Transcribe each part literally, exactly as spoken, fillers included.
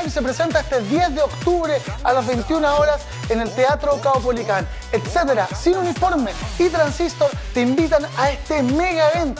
Live se presenta este diez de octubre a las veintiuna horas en el Teatro Caupolicán, etcétera. Sin Uniforme y Transistor te invitan a este mega evento.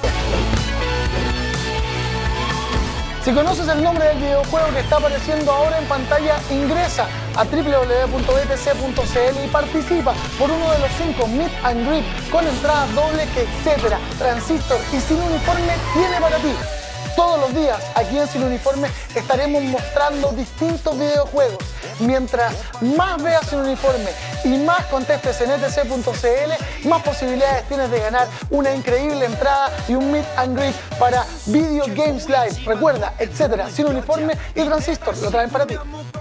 Si conoces el nombre del videojuego que está apareciendo ahora en pantalla, ingresa a w w w punto b t c punto c l y participa por uno de los cinco Meet and Greet con entradas dobles, etcétera. Transistor y Sin Uniforme tiene para ti. Todos los días aquí en Sin Uniforme estaremos mostrando distintos videojuegos. Mientras más veas Sin Uniforme y más contestes en e t c punto c l, más posibilidades tienes de ganar una increíble entrada y un Meet and Greet para Video Games Live. Recuerda, etcétera, Sin Uniforme y Transistor lo traen para ti.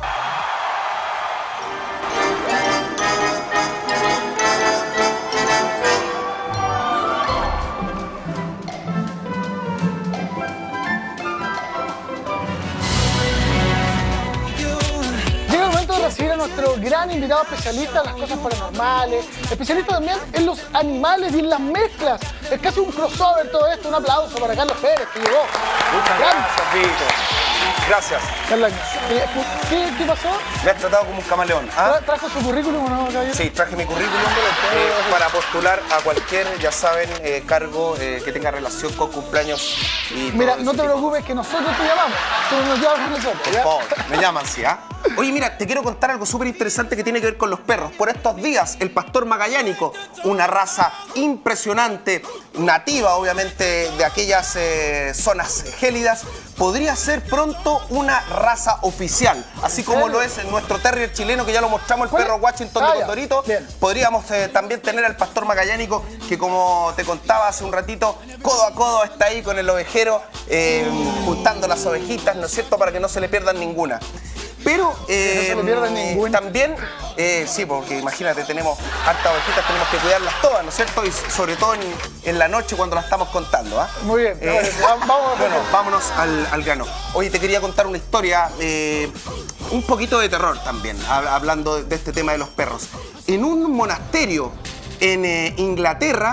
Recibir a nuestro gran invitado especialista en las cosas paranormales, especialista también en los animales y en las mezclas. Es casi un crossover todo esto. Un aplauso para Carlos Pérez, que llegó. Muchas gracias, Vito. Gracias. Carlos, ¿qué, qué, ¿qué pasó? Me has tratado como un camaleón. ¿Ah? ¿Trajo su currículum o no, caballero? Sí, traje mi currículum eh, para postular a cualquier, ya saben, eh, cargo eh, que tenga relación con cumpleaños. Y Mira, no te tipo. preocupes que nosotros te llamamos. Tú nos llamas a nosotros. Por favor, me llaman, sí, ¿ah? Oye, mira, te quiero contar algo súper interesante que tiene que ver con los perros. Por estos días, el pastor magallánico, una raza impresionante, nativa, obviamente, de aquellas eh, zonas gélidas, podría ser pronto una raza oficial, así como lo es nuestro terrier chileno, que ya lo mostramos, el perro Washington ah, de Condorito. Bien. Podríamos eh, también tener al pastor magallánico, que como te contaba hace un ratito, codo a codo está ahí con el ovejero, eh, juntando las ovejitas, ¿no es cierto?, para que no se le pierdan ninguna. Pero eh, no se le pierda ninguna. También, eh, sí, porque imagínate, tenemos hartas ovejitas, tenemos que cuidarlas todas, ¿no es cierto? Y sobre todo en, en la noche cuando las estamos contando, ¿ah? Muy bien, eh, vamos, vamos bueno, vámonos al, al grano. Oye, te quería contar una historia, eh, un poquito de terror también, hablando de este tema de los perros. En un monasterio en eh, Inglaterra,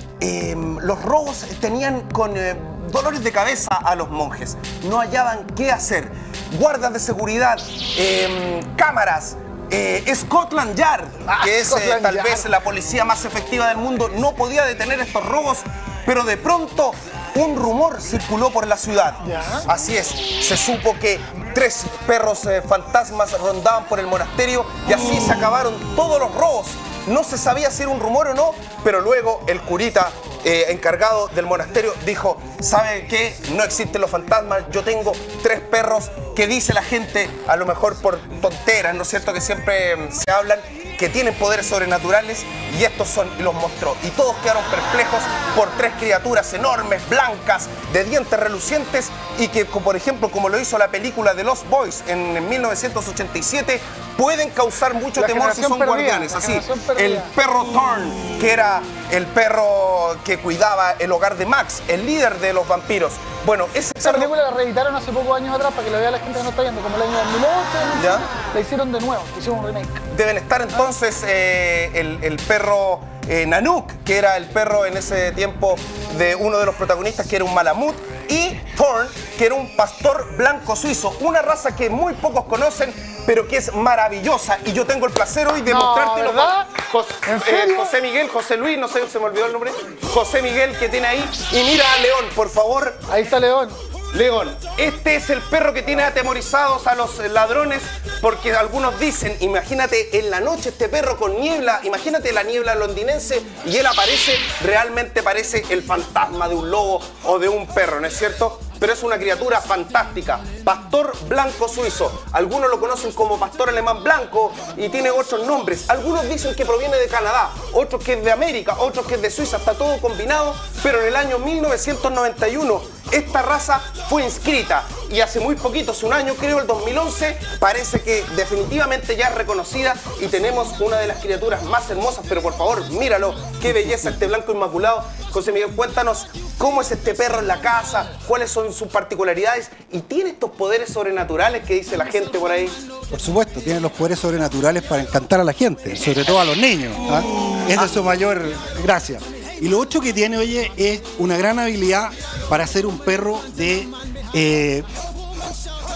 eh, los robos tenían con eh, dolores de cabeza a los monjes. No hallaban qué hacer. Guardas de seguridad, eh, cámaras, eh, Scotland Yard, ah, que es eh, tal Yard. vez la policía más efectiva del mundo, no podía detener estos robos, pero de pronto un rumor circuló por la ciudad. ¿Ya? Así es, se supo que tres perros eh, fantasmas rondaban por el monasterio y así se acabaron todos los robos. No se sabía si era un rumor o no, pero luego el curita eh, encargado del monasterio dijo, ¿sabe qué? No existen los fantasmas, yo tengo tres perros que dice la gente, a lo mejor por tonteras, ¿no es cierto?, que siempre eh, se hablan, que tienen poderes sobrenaturales, y estos son, y los mostró. Y todos quedaron perplejos por tres criaturas enormes, blancas, de dientes relucientes, y que, por ejemplo, como lo hizo la película de Lost Boys en mil novecientos ochenta y siete, pueden causar mucho la temor si son perdida, guardianes. Así, el perro Thorn, que era el perro que cuidaba el hogar de Max, el líder de los vampiros. Bueno, ese Esa perro... película la reeditaron hace pocos años atrás para que la vea la gente que no está viendo, como el año dos mil ocho, ¿Ya? la hicieron de nuevo, hicieron un remake. Deben estar entonces eh, el, el perro eh, Nanook, que era el perro en ese tiempo de uno de los protagonistas, que era un malamut, y Thorn, que era un pastor blanco suizo, una raza que muy pocos conocen, pero que es maravillosa. Y yo tengo el placer hoy de no, mostrártelo. Jos ¿En serio? Eh, José Miguel, José Luis, no sé, se me olvidó el nombre. José Miguel, que tiene ahí. Y mira a León, por favor. Ahí está León. León, este es el perro que tiene atemorizados a los ladrones, porque algunos dicen, imagínate en la noche este perro con niebla, imagínate la niebla londinense, y él aparece, realmente parece el fantasma de un lobo o de un perro, ¿no es cierto? Pero es una criatura fantástica, pastor blanco suizo. Algunos lo conocen como pastor alemán blanco y tiene otros nombres. Algunos dicen que proviene de Canadá, otros que es de América, otros que es de Suiza, está todo combinado. Pero en el año mil novecientos noventa y uno esta raza fue inscrita y hace muy poquito, hace un año creo, el dos mil once, parece que definitivamente ya es reconocida y tenemos una de las criaturas más hermosas. Pero por favor, míralo, qué belleza este blanco inmaculado. José Miguel, cuéntanos cómo es este perro en la casa, cuáles son sus particularidades, y tiene estos poderes sobrenaturales que dice la gente por ahí. Por supuesto, tiene los poderes sobrenaturales para encantar a la gente, sobre todo a los niños, ¿ah? Esa es su mayor gracia. Y lo otro que tiene, oye, es una gran habilidad para ser un perro de, eh,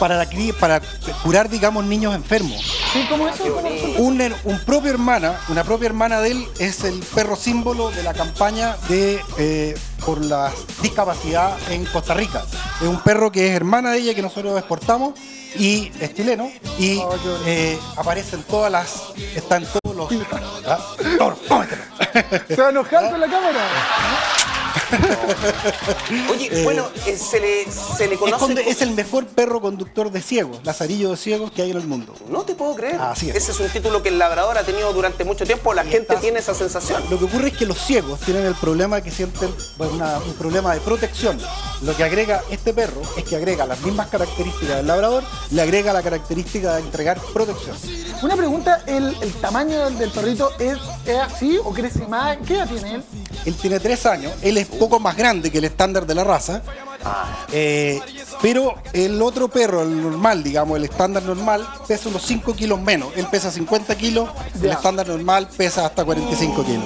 para, la, para curar, digamos, niños enfermos. Sí, ¿cómo eso? ¿Cómo eso? Un, un propio hermana, una propia hermana de él es el perro símbolo de la campaña de eh, por la discapacidad en Costa Rica. Es un perro que es hermana de ella, que nosotros exportamos, y es chileno, y oh, eh, aparece en todas las, está en todos los... ¿Ah? Toro, cómetelo. ¿Se va a enojar con la cámara? Oye, eh, bueno, eh, se, le, se le conoce... Es, con, es el mejor perro conductor de ciegos, lazarillo de ciegos que hay en el mundo. No te puedo creer. Así es. Ese es un título que el labrador ha tenido durante mucho tiempo. La y gente tiene esa sensación. Lo que ocurre es que los ciegos tienen el problema que sienten bueno, una, un problema de protección. Lo que agrega este perro es que agrega las mismas características del labrador, le agrega la característica de entregar protección. Una pregunta, ¿el, el tamaño del, del perrito es, es así o crece más? ¿Qué edad tiene él? Él tiene tres años, él es poco más grande que el estándar de la raza, eh, pero el otro perro, el normal, digamos, el estándar normal, pesa unos cinco kilos menos. Él pesa cincuenta kilos, ya. El estándar normal pesa hasta cuarenta y cinco kilos.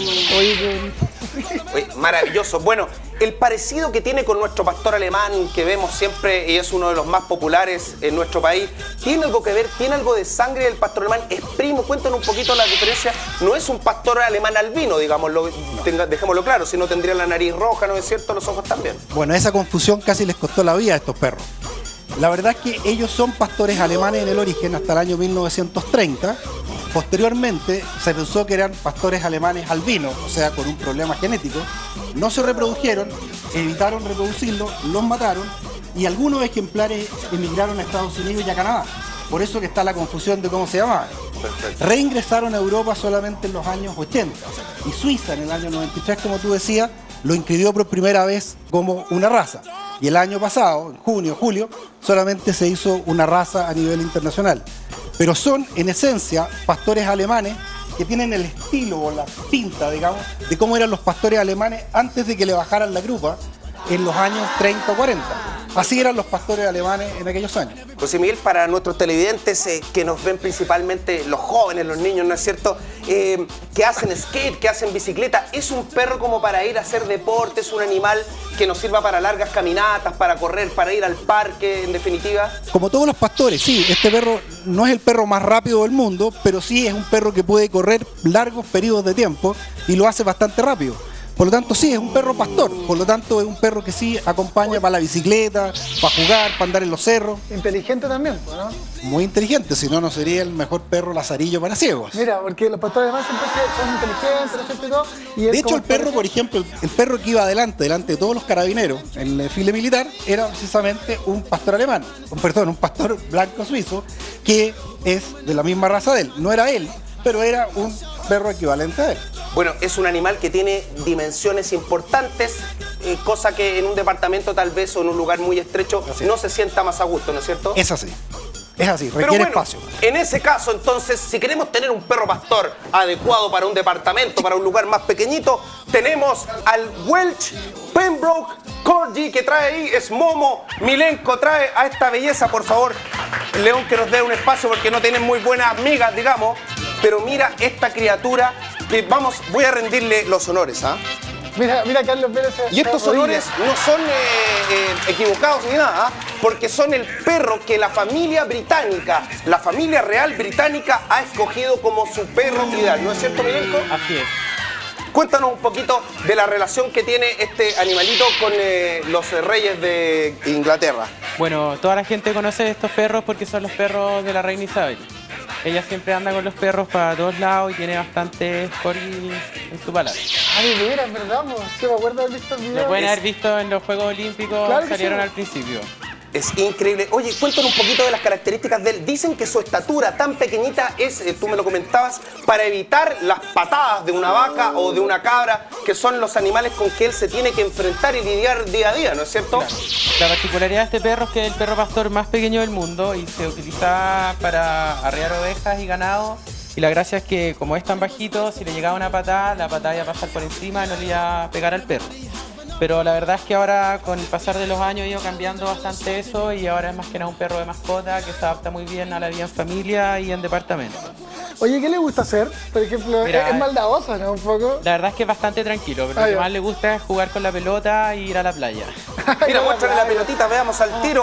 Oye, Oye, maravilloso. Bueno, el parecido que tiene con nuestro pastor alemán, que vemos siempre y es uno de los más populares en nuestro país, ¿tiene algo que ver? ¿Tiene algo de sangre del pastor alemán? ¿Es primo? Cuéntanos un poquito la diferencia. No es un pastor alemán albino, digámoslo, tenga, dejémoslo claro, si no tendría la nariz roja, ¿no es cierto? Los ojos también. Bueno, esa confusión casi les costó la vida a estos perros. La verdad es que ellos son pastores alemanes en el origen hasta el año mil novecientos treinta. Posteriormente se pensó que eran pastores alemanes albinos, o sea, con un problema genético. No se reprodujeron, evitaron reproducirlos, los mataron y algunos ejemplares emigraron a Estados Unidos y a Canadá. Por eso que está la confusión de cómo se llamaban. Reingresaron a Europa solamente en los años ochenta y Suiza en el año noventa y tres, como tú decías, lo inscribió por primera vez como una raza. Y el año pasado, en junio, julio, solamente se hizo una raza a nivel internacional. Pero son, en esencia, pastores alemanes que tienen el estilo o la pinta, digamos, de cómo eran los pastores alemanes antes de que le bajaran la grupa en los años treinta o cuarenta. Así eran los pastores alemanes en aquellos años. José Miguel, para nuestros televidentes eh, que nos ven principalmente los jóvenes, los niños, ¿no es cierto? Eh, que hacen skate, que hacen bicicleta, ¿es un perro como para ir a hacer deporte? ¿Es un animal que nos sirva para largas caminatas, para correr, para ir al parque, en definitiva? Como todos los pastores, sí. Este perro no es el perro más rápido del mundo, pero sí es un perro que puede correr largos periodos de tiempo y lo hace bastante rápido. Por lo tanto, sí, es un perro pastor. Por lo tanto, es un perro que sí acompaña para la bicicleta, para jugar, para andar en los cerros. Inteligente también, ¿no? Muy inteligente, si no, no sería el mejor perro lazarillo para ciegos. Mira, porque los pastores además siempre son inteligentes, ¿no es cierto? Y todo, y de hecho, el perro, por ejemplo, el, el perro que iba adelante, delante de todos los carabineros en el desfile militar, era precisamente un pastor alemán, un, perdón, un pastor blanco suizo, que es de la misma raza de él. No era él, pero era un perro equivalente a él. Bueno, es un animal que tiene dimensiones importantes, eh, cosa que en un departamento tal vez o en un lugar muy estrecho así no se sienta más a gusto, ¿no es cierto? Es así, es así, requiere Pero bueno, espacio. En ese caso, entonces, si queremos tener un perro pastor adecuado para un departamento, para un lugar más pequeñito, tenemos al Welsh Pembroke Corgi que trae ahí, es Momo. Milenko, trae a esta belleza, por favor, León, que nos dé un espacio porque no tienen muy buenas amigas, digamos. Pero mira esta criatura que vamos, voy a rendirle los honores, ¿ah? ¿eh? Mira, mira Carlos Pérez. Y estos honores no son eh, eh, equivocados ni nada, ¿eh? Porque son el perro que la familia británica, la familia real británica ha escogido como su perro ideal, ¿no es cierto, Milenko? Así es. Cuéntanos un poquito de la relación que tiene este animalito con eh, los reyes de Inglaterra. Bueno, toda la gente conoce estos perros porque son los perros de la reina Isabel. Ella siempre anda con los perros para todos lados y tiene bastantes corgis en su palacio. Ah, de veras, ¿verdad? Sí, me acuerdo de haber visto el video. Lo pueden haber visto en los Juegos Olímpicos, claro salieron sí al principio. Es increíble. Oye, cuéntanos un poquito de las características de él. Dicen que su estatura tan pequeñita es, eh, tú me lo comentabas, para evitar las patadas de una vaca o de una cabra, que son los animales con que él se tiene que enfrentar y lidiar día a día, ¿no es cierto? Claro. La particularidad de este perro es que es el perro pastor más pequeño del mundo y se utiliza para arrear ovejas y ganado. Y la gracia es que como es tan bajito, si le llegaba una patada, la patada iba a pasar por encima y no le iba a pegar al perro. Pero la verdad es que ahora con el pasar de los años ha ido cambiando bastante eso y ahora es más que nada un perro de mascota que se adapta muy bien a la vida en familia y en departamento. Oye, ¿qué le gusta hacer? Por ejemplo, Mira, es maldadosa, ¿no? Un poco. La verdad es que es bastante tranquilo, pero ah, lo que ya. más le gusta es jugar con la pelota e ir a la playa. Mira, muéstrale la pelotita, veamos al tiro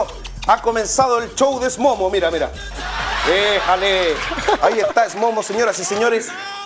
Ha comenzado el show de Smomo, mira, mira. Déjale. Ahí está Smomo, señoras y señores.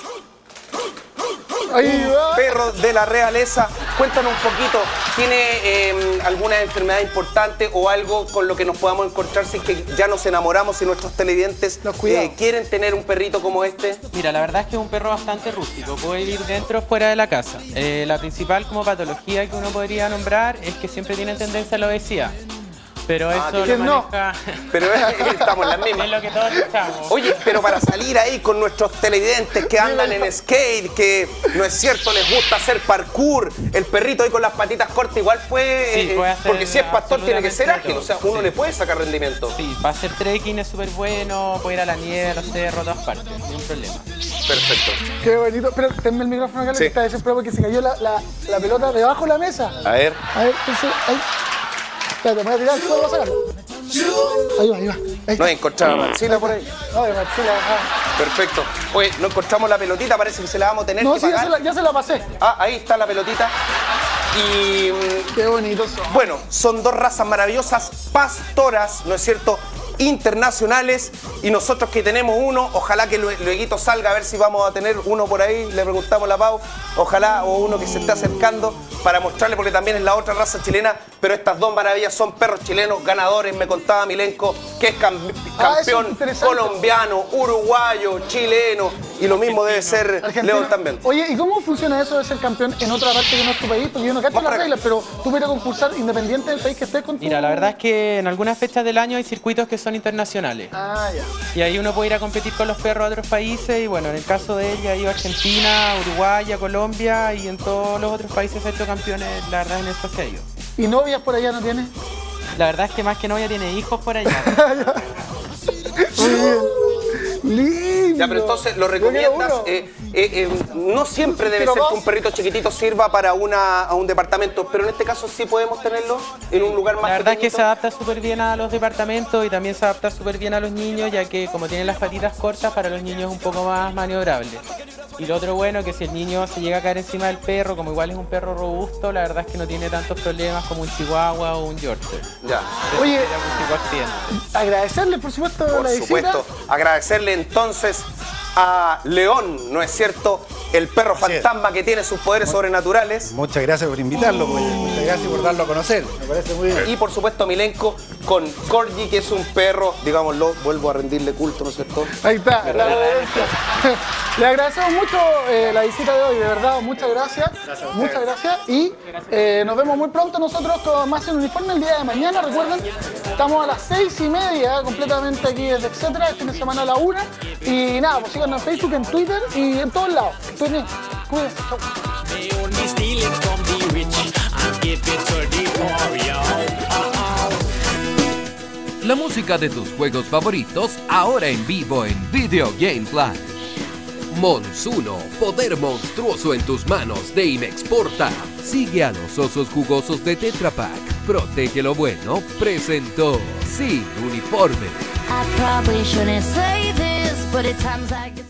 Ahí va. Perro de la realeza. Cuéntanos un poquito, ¿tiene eh, alguna enfermedad importante o algo con lo que nos podamos encontrar si es que ya nos enamoramos y nuestros televidentes eh, quieren tener un perrito como este? Mira, la verdad es que es un perro bastante rústico, puede vivir dentro o fuera de la casa. Eh, la principal como patología que uno podría nombrar es que siempre tiene tendencia a la obesidad. Pero eso ah, lo maneja... No. Pero estamos en las mismas. Es lo que todos luchamos. Oye, pero para salir ahí con nuestros televidentes que andan en skate, que no es cierto, les gusta hacer parkour, el perrito ahí con las patitas cortas igual puede... Sí, eh, puede hacer porque si es pastor tiene que ser ágil, todo. o sea, uno sí. le puede sacar rendimiento. Sí, para hacer trekking es súper bueno, puede ir a la nieve, a los cerros, a todas partes, no hay un problema. Perfecto. Qué bonito. Pero tenme el micrófono acá, Sí. que está desesperado porque se cayó la, la, la pelota debajo de la mesa. A ver. A ver, entonces, ahí. Espérate, me voy a tirar el suelo a sacarlo. Ahí va, ahí va. Ahí No encontraba Marcela por ahí. No, de Marcela, ajá. Perfecto. Oye, no encontramos la pelotita, parece que se la vamos a tener No, que sí, ya pagar. se, la, ya se la pasé. Ah, ahí está la pelotita. Y mm, Qué bonitos son. bueno, son dos razas maravillosas, pastoras, ¿no es cierto?, internacionales, y nosotros que tenemos uno, ojalá que luego salga a ver si vamos a tener uno por ahí, le preguntamos a la Pau, ojalá, o uno que se esté acercando para mostrarle, porque también es la otra raza chilena, pero estas dos maravillas son perros chilenos, ganadores, me contaba Milenko, que es cam Ah, campeón eso es interesante. colombiano, uruguayo, chileno, y lo mismo debe ser Argentina. León también. Oye, ¿y cómo funciona eso de ser campeón en otra parte que no es tu país? Porque yo no cacho Vamos las para reglas, pero tú vas a concursar independiente del país que estés con tu... Mira, la verdad es que en algunas fechas del año hay circuitos que son internacionales. Ah, ya. Y ahí uno puede ir a competir con los perros a otros países y bueno, en el caso de ella ha ido a Argentina, Uruguay, a Colombia y en todos los otros países ha hecho campeones, la verdad en eso se ha ido. ¿Y novias por allá no tienes? La verdad es que más que novia tiene hijos por allá. Muy bien. Lindo. Ya, pero entonces lo Yo quiero recomiendas. uno. Eh, eh, eh, no siempre debe Pero ser que dos. un perrito chiquitito sirva para una, a un departamento, pero en este caso sí podemos tenerlo en un lugar más La verdad es que pequeñito. se adapta súper bien a los departamentos y también se adapta súper bien a los niños, ya que como tienen las patitas cortas, para los niños es un poco más maniobrable. Y lo otro bueno es que si el niño se llega a caer encima del perro, como igual es un perro robusto, la verdad es que no tiene tantos problemas como un chihuahua o un yorkshire. Ya. Oye, Sería un tipo accidente. agradecerle, por supuesto, Por la supuesto, visita. agradecerle entonces a León, ¿no es cierto? El perro Así es. fantasma que tiene sus poderes sobrenaturales. Muchas gracias por invitarlo, pues. Muchas gracias por darlo a conocer. Me parece muy bien. Y por supuesto Milenko con Corgi, que es un perro, digámoslo, vuelvo a rendirle culto, ¿no es cierto? Ahí está, la reverencia. Le agradecemos mucho eh, la visita de hoy, de verdad, muchas gracias. Muchas gracias. Y eh, nos vemos muy pronto nosotros con más en uniforme el día de mañana. Recuerden, estamos a las seis y media completamente aquí desde Etcétera, el fin de semana a la una. Y nada, pues síganos en Facebook, en Twitter y en todos lados. Estoy bien. Cuídense. Chau. They only steal it from the rich and give it to the poor, yo. La música de tus juegos favoritos ahora en vivo en Video Game Flash. Monsuno, poder monstruoso en tus manos de Inexporta. Sigue a los osos jugosos de Tetra Pak. Protege lo bueno. Presentó Sin Uniforme. I probably shouldn't say this, but at times I get